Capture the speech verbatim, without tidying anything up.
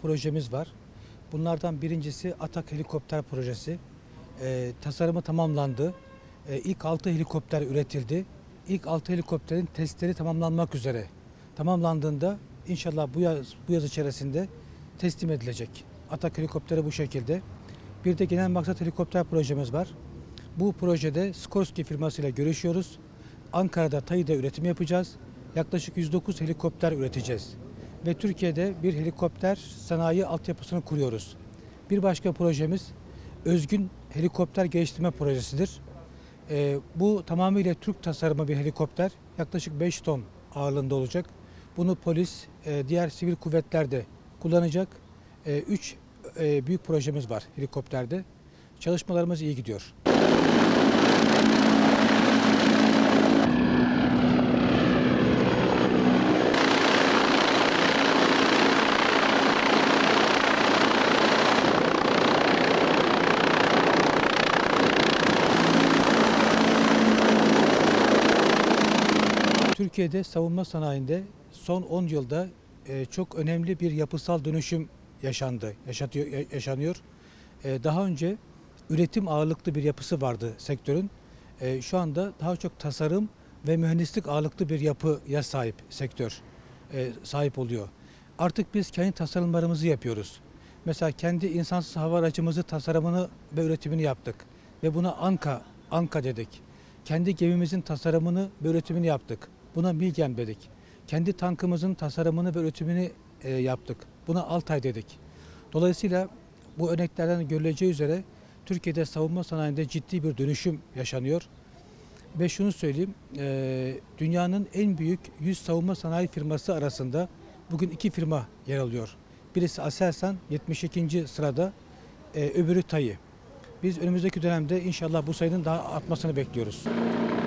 projemiz var. Bunlardan birincisi Atak Helikopter Projesi. E, tasarımı tamamlandı. E, ilk altı helikopter üretildi. İlk altı helikopterin testleri tamamlanmak üzere. Tamamlandığında inşallah bu yaz, bu yaz içerisinde teslim edilecek. Atak helikopteri bu şekilde. Bir de genel maksat helikopter projemiz var. Bu projede Skorsky firmasıyla görüşüyoruz. Ankara'da TAİ'de üretim yapacağız. Yaklaşık yüz dokuz helikopter üreteceğiz. Ve Türkiye'de bir helikopter sanayi altyapısını kuruyoruz. Bir başka projemiz Özgün Helikopter Geliştirme Projesi'dir. Ee, bu tamamıyla Türk tasarımı bir helikopter. Yaklaşık beş ton ağırlığında olacak. Bunu polis, e, diğer sivil kuvvetler de kullanacak. E, üç e, büyük projemiz var helikopterde. Çalışmalarımız iyi gidiyor. Türkiye'de savunma sanayinde son on yılda e, çok önemli bir yapısal dönüşüm yaşandı, yaşatıyor, yaşanıyor. E, daha önce üretim ağırlıklı bir yapısı vardı sektörün. E, şu anda daha çok tasarım ve mühendislik ağırlıklı bir yapıya sahip sektör e, sahip oluyor. Artık biz kendi tasarımlarımızı yapıyoruz. Mesela kendi insansız hava aracımızı tasarımını ve üretimini yaptık ve buna Anka, Anka dedik. Kendi gemimizin tasarımını ve üretimini yaptık. Buna Milgem dedik. Kendi tankımızın tasarımını ve üretimini e, yaptık. Buna Altay dedik. Dolayısıyla bu örneklerden görüleceği üzere Türkiye'de savunma sanayinde ciddi bir dönüşüm yaşanıyor. Ve şunu söyleyeyim, e, dünyanın en büyük yüz savunma sanayi firması arasında bugün iki firma yer alıyor. Birisi Aselsan yetmiş ikinci sırada, e, öbürü TAİ. Biz önümüzdeki dönemde inşallah bu sayının daha artmasını bekliyoruz.